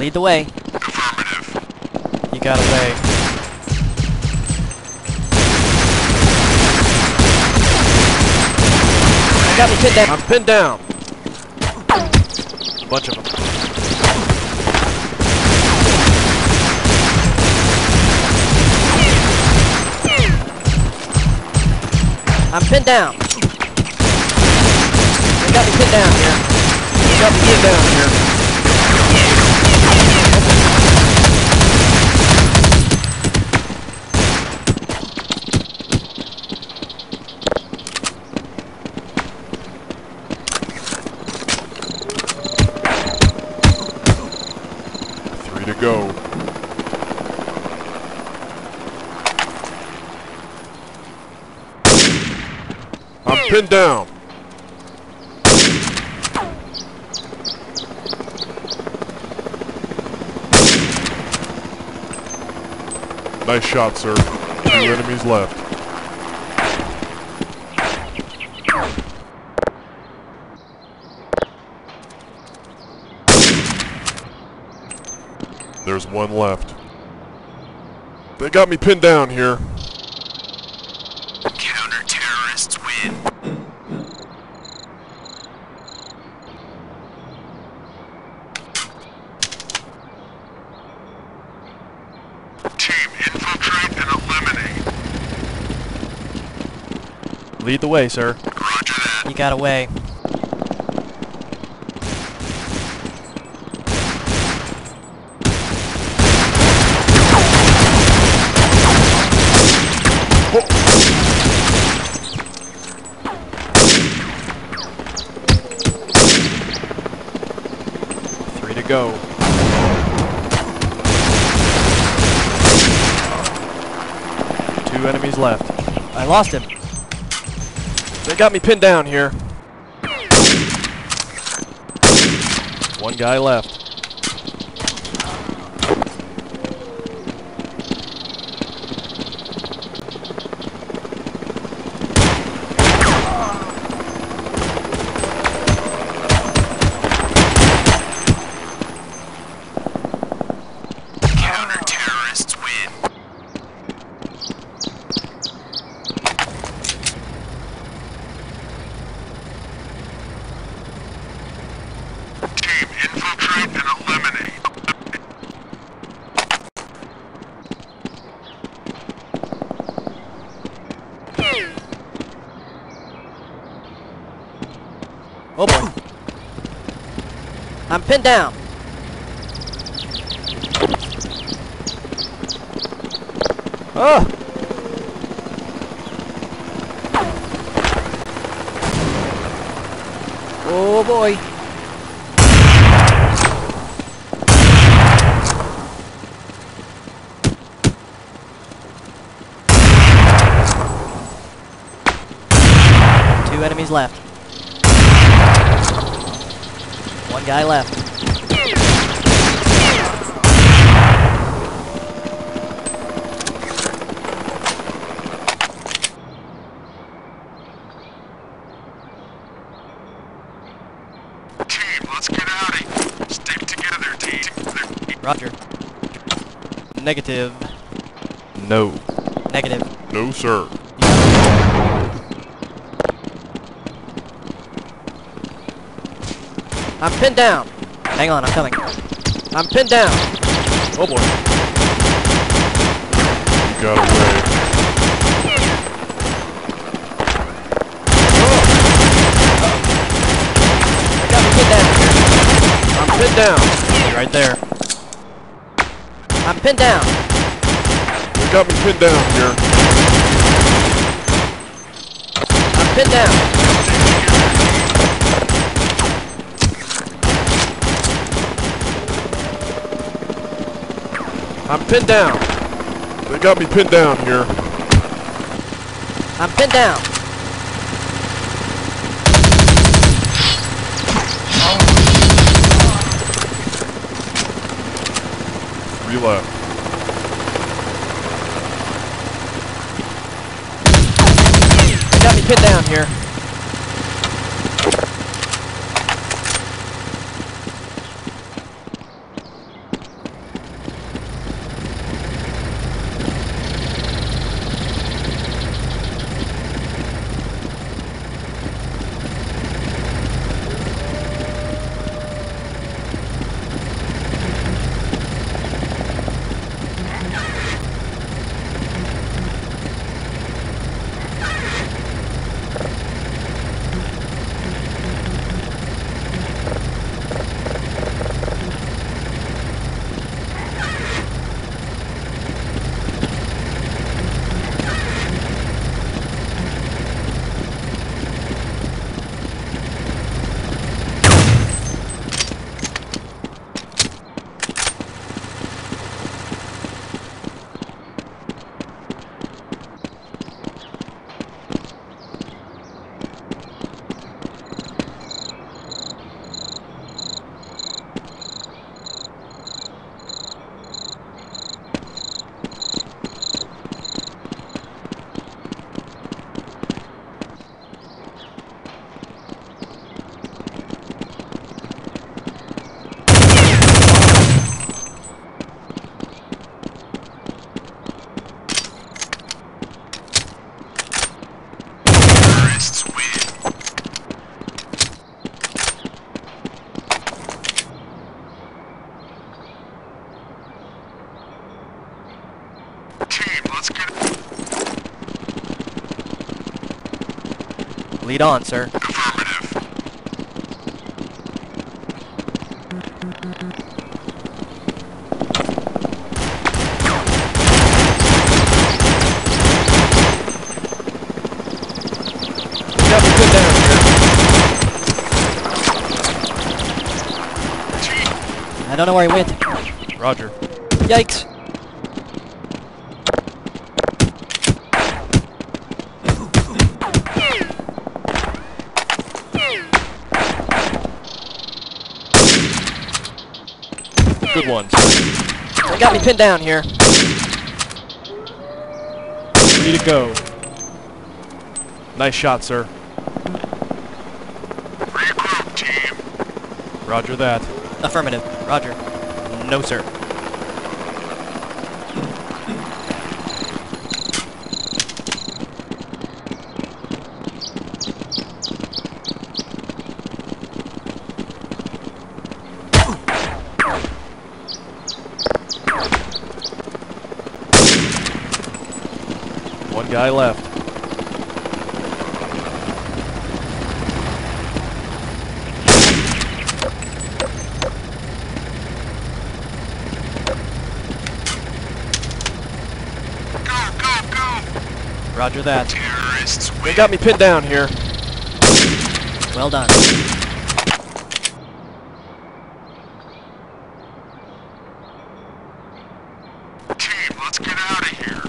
Lead the way. Affirmative. You got away. I got me pinned down. I'm pinned down. Bunch of them. I'm pinned down. They got me pinned down here. You got me pinned down here. To go. I'm pinned down. Nice shot, sir. 2 enemies left. There's 1 left. They got me pinned down here. Counter-terrorists win. Team, infiltrate and eliminate. Lead the way, sir. Roger that. You got away. Go. 2 enemies left. I lost him. They got me pinned down here. 1 guy left. Infiltrate and eliminate. Oh boy. I'm pinned down. Oh! Oh boy. Two enemies left. 1 guy left. Team, let's get out of here. Stick together, team. Roger. Negative. No. Negative. No, sir. I'm pinned down. Hang on, I'm coming. I'm pinned down. Oh boy. You got away. I got me pinned down. I'm pinned down. You're right there. I'm pinned down. You got me pinned down here. I'm pinned down. I'm pinned down. They got me pinned down here. I'm pinned down. 3 left. They got me pinned down here. Lead on, sir. Affirmative. Got me pinned down here. I don't know where he went. Roger. Yikes. Good ones. They got me pinned down here. Ready to go. Nice shot, sir. Regroup, team. Roger that. Affirmative. Roger. No, sir. One guy left. Go. Roger that. Terrorists They win. got me pinned down here. Well done. Team, let's get out of here.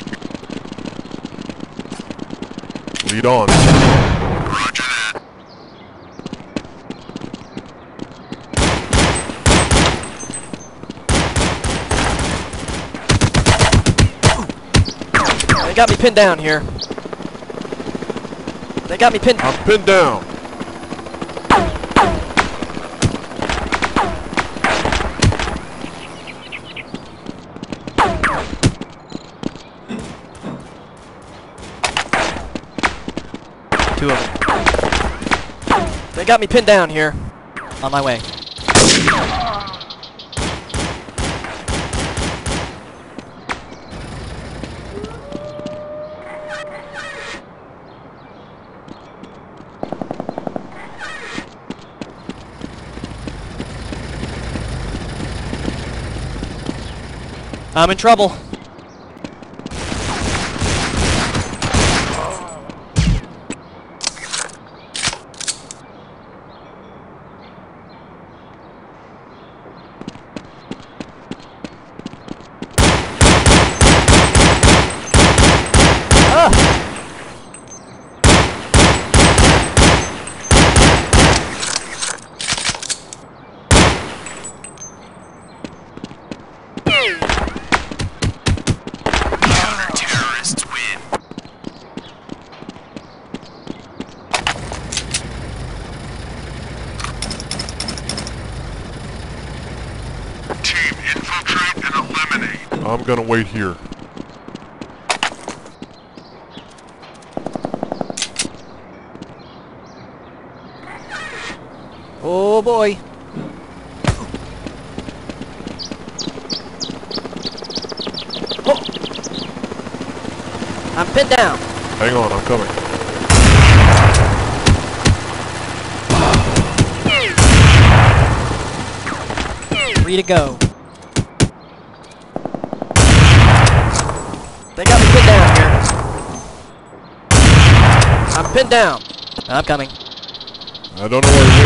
Lead on. Roger that. They got me pinned down here. They got me pinned. I'm pinned down. Two of them. They got me pinned down here. On my way. I'm in trouble. Terrorists win. Team, infiltrate and eliminate. I'm gonna wait here. Oh boy. Oh. I'm pinned down. Hang on, I'm coming. Free to go. They got me pinned down here. I'm pinned down. I'm coming. I don't know where he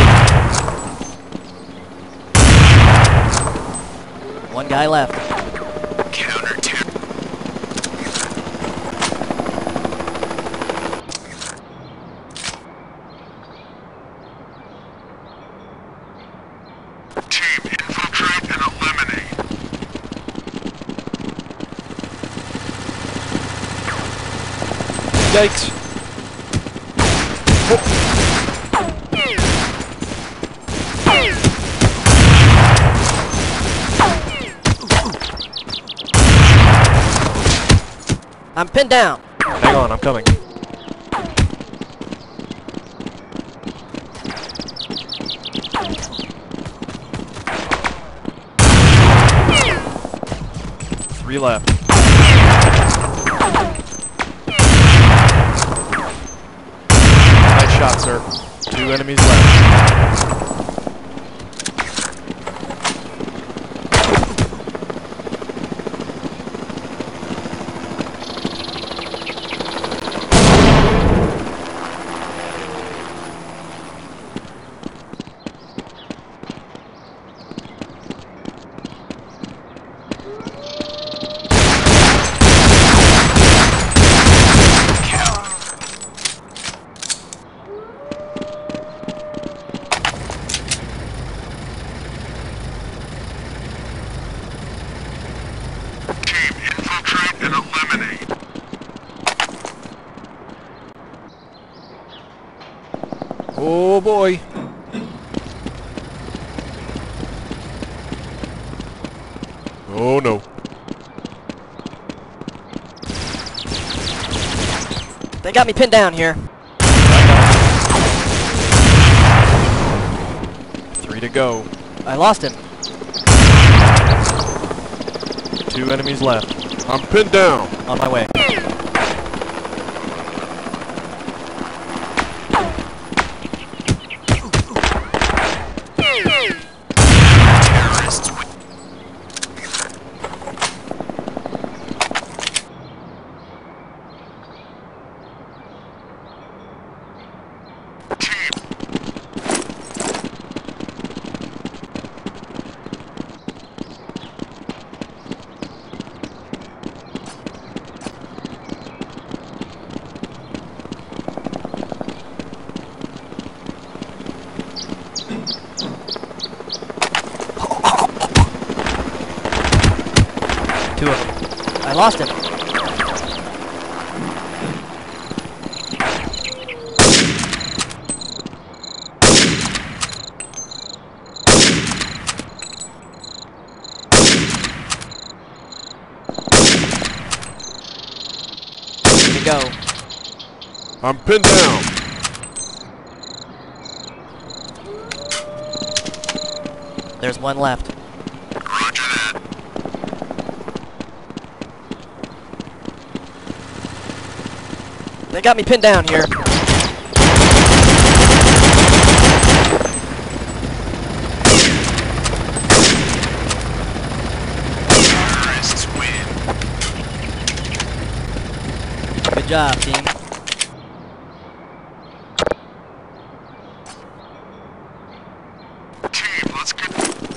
went. One guy left. Counter terror. Team, infiltrate and eliminate. Yikes. I'm pinned down. Hang on, I'm coming. Three left. Nice shot, sir. 2 enemies left. Team, infiltrate and eliminate. Oh boy. Oh no. They got me pinned down here. 3 to go. I lost him. 2 enemies left. I'm pinned down. On my way. Terrorists win. Team, Two of them. I lost him. Here we go. I'm pinned down. There's one left. roger that. They got me pinned down here. Terrorists win. Good job, team. Team, let's get.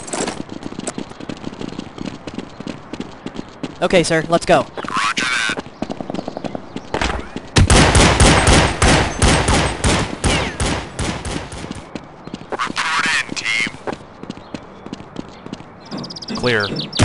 Okay, sir, let's go. Roger that. Report in, team. Clear.